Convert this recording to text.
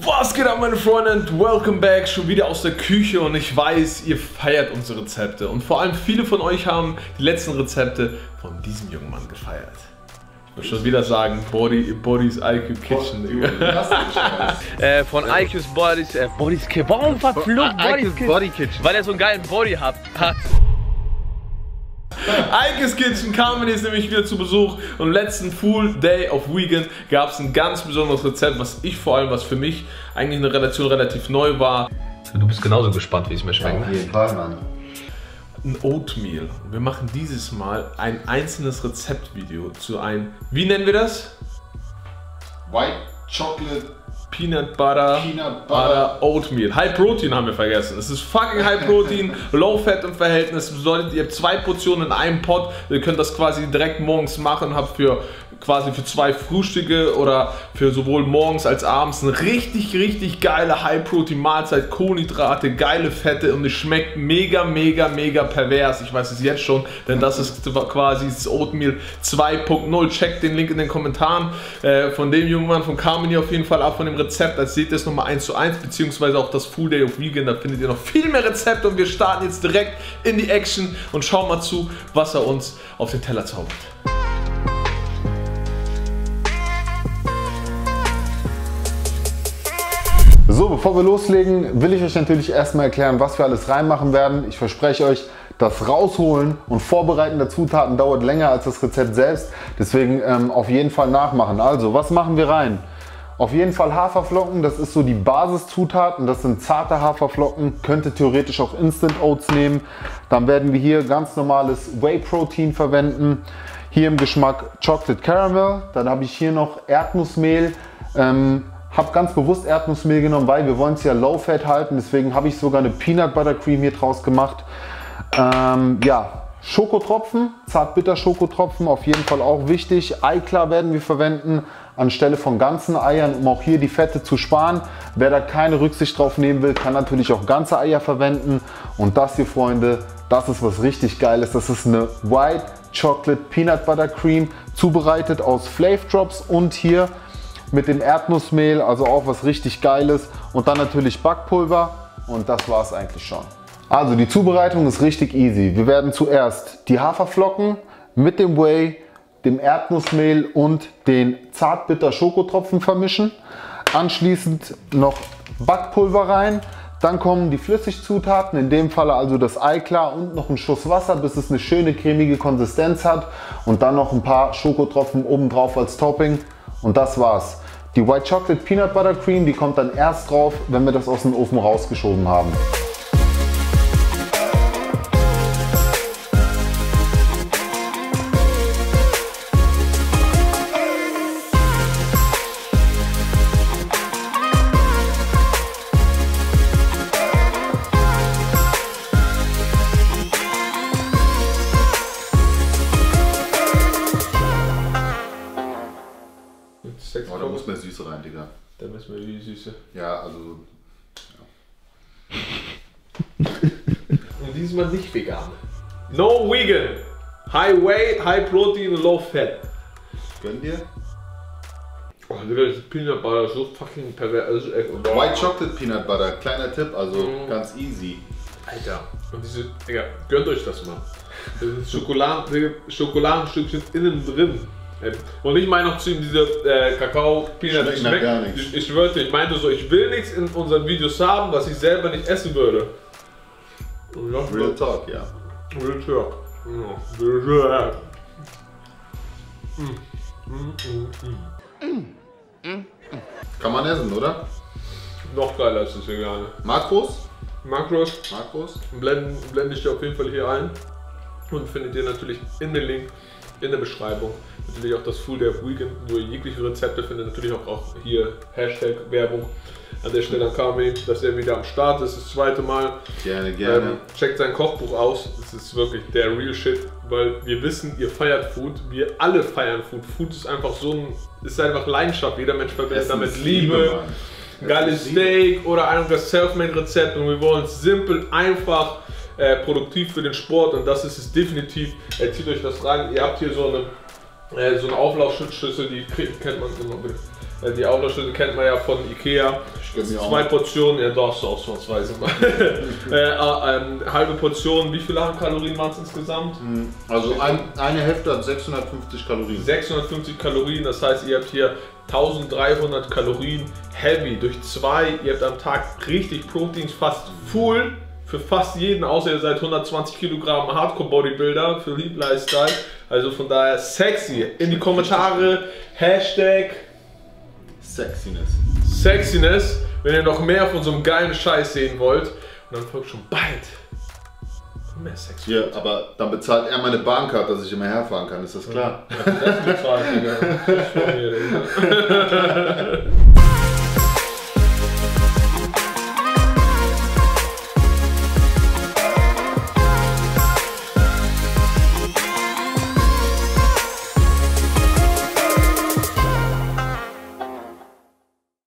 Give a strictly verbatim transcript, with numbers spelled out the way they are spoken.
Was geht ab, meine Freunde, und welcome back, schon wieder aus der Küche, und ich weiß, ihr feiert unsere Rezepte und vor allem viele von euch haben die letzten Rezepte von diesem jungen Mann gefeiert. Ich muss schon wieder sagen, Body, Body's I Q Kitchen, Digga. äh, von I Q's Body's, äh, Body's Kitchen, warum verflucht Body's Kitchen? Body Kitchen? Weil er so einen geilen Body hat. hat. I Q's Kitchen kam jetzt nämlich wieder zu Besuch, und im letzten Full Day of Weekend gab es ein ganz besonderes Rezept, was ich vor allem, was für mich eigentlich eine Relation relativ neu war. Du bist genauso gespannt, wie es mir schmeckt. Ja, auf jeden Fall, Mann. Ein Oatmeal. Wir machen dieses Mal ein einzelnes Rezeptvideo zu einem, wie nennen wir das? White Chocolate Peanut Butter, Peanut Butter, Butter Oatmeal. High Protein haben wir vergessen. Es ist fucking High Protein, Low Fat im Verhältnis. Das bedeutet, ihr habt zwei Portionen in einem Pot. Ihr könnt das quasi direkt morgens machen. Habt für quasi für zwei Frühstücke oder für sowohl morgens als abends eine richtig, richtig geile High Protein Mahlzeit. Kohlenhydrate, geile Fette, und es schmeckt mega, mega, mega pervers. Ich weiß es jetzt schon, denn das ist quasi das Oatmeal zwei punkt null. Checkt den Link in den Kommentaren äh, von dem jungen Mann, von Carmen hier auf jeden Fall ab, von dem Rezept. Als seht ihr es nochmal eins zu eins, beziehungsweise auch das Full Day of Vegan. Da findet ihr noch viel mehr Rezepte, und wir starten jetzt direkt in die Action und schauen mal zu, was er uns auf den Teller zaubert. So, bevor wir loslegen, will ich euch natürlich erstmal erklären, was wir alles reinmachen werden. Ich verspreche euch, das Rausholen und Vorbereiten der Zutaten dauert länger als das Rezept selbst. Deswegen ähm, auf jeden Fall nachmachen. Also, was machen wir rein? Auf jeden Fall Haferflocken, das ist so die Basiszutaten. Das sind zarte Haferflocken, könnte theoretisch auch Instant Oats nehmen. Dann werden wir hier ganz normales Whey Protein verwenden. Hier im Geschmack Chocolate Caramel. Dann habe ich hier noch Erdnussmehl. Ähm, Habe ganz bewusst Erdnussmehl genommen, weil wir wollen es ja Low Fat halten. Deswegen habe ich sogar eine Peanut Butter Cream hier draus gemacht. Ähm, ja, Schokotropfen, Zartbitter-Schokotropfen, auf jeden Fall auch wichtig. Eiklar werden wir verwenden anstelle von ganzen Eiern, um auch hier die Fette zu sparen. Wer da keine Rücksicht drauf nehmen will, kann natürlich auch ganze Eier verwenden. Und das hier, Freunde, das ist was richtig Geiles. Das ist eine White Chocolate Peanut Butter Cream, zubereitet aus Flav Drops und hier mit dem Erdnussmehl, also auch was richtig Geiles. Und dann natürlich Backpulver, und das war es eigentlich schon. Also die Zubereitung ist richtig easy. Wir werden zuerst die Haferflocken mit dem Whey, dem Erdnussmehl und den Zartbitter-Schokotropfen vermischen. Anschließend noch Backpulver rein. Dann kommen die Flüssigzutaten, in dem Falle also das Eiklar und noch ein Schuss Wasser, bis es eine schöne cremige Konsistenz hat. Und dann noch ein paar Schokotropfen obendrauf als Topping. Und das war's. Die White Chocolate Peanut Butter Cream, die kommt dann erst drauf, wenn wir das aus dem Ofen rausgeschoben haben. Oh, da muss mehr Süße rein, Digga. Da müssen wir die Süße. Ja, also... Ja. Und diesmal nicht vegan. No vegan. High Whey, High Protein und Low Fat. Gönn dir. Oh, Digga, das Peanut Butter ist so fucking pervers. Also echt, oh. White Chocolate Peanut Butter, kleiner Tipp, also mm. ganz easy. Alter, und diese, Digga, gönnt euch das mal. Das ist Schokoladen, Schokoladenstückchen innen drin. Und ich meine noch zu ihm, diese äh, Kakao-Peanut, schmeckt schmeckt, gar nichts. Ich, ich schwörte, ich meinte so, ich will nichts in unseren Videos haben, was ich selber nicht essen würde. Real Talk, ja. Real Talk. Ja. Real Talk. Mm. Mm, mm, mm. Kann man essen, oder? Noch geiler ist das Vegane. Makros? Makros. Makros. Blenden, blende ich dir auf jeden Fall hier ein. Und findet ihr natürlich in den Link in der Beschreibung. Natürlich auch das Full Day of Weekend, wo ihr jegliche Rezepte findet. Natürlich auch, auch hier Hashtag Werbung an der Stelle an Carmen, dass er wieder am Start ist, das zweite Mal. Gerne, gerne. Ähm, checkt sein Kochbuch aus, das ist wirklich der Real Shit, weil wir wissen, ihr feiert Food, wir alle feiern Food. Food ist einfach so ein, ist einfach Leidenschaft, jeder Mensch verbindet damit Liebe, Liebe geiles Steak oder ein das Selfmade-Rezept, und wir wollen es simpel, einfach, äh, produktiv für den Sport, und das ist es definitiv. Äh, zieht euch das rein, ihr habt hier so eine, äh, so eine Auflaufschüssel, die kennt man immer. Die Auflaufschnitte kennt man ja von Ikea. Zwei Portionen, ja darfst du ausnahmsweise mal. äh, äh, halbe Portion, wie viele Kalorien waren es insgesamt? Also ein, eine Hälfte hat sechshundertfünfzig Kalorien. sechshundertfünfzig Kalorien, das heißt ihr habt hier eintausenddreihundert Kalorien heavy durch zwei. Ihr habt am Tag richtig Proteins, fast full für fast jeden, außer ihr seid hundertzwanzig Kilogramm Hardcore Bodybuilder für Leap Lifestyle. Also von daher sexy. In die Kommentare Hashtag Sexiness. Sexiness, wenn ihr noch mehr von so einem geilen Scheiß sehen wollt. Und dann folgt schon bald mehr Sex. Hier, aber dann bezahlt er meine Bahncard, dass ich immer herfahren kann, ist das klar? Ja, das bezahlt, Digga. Das ist von mir, Digga.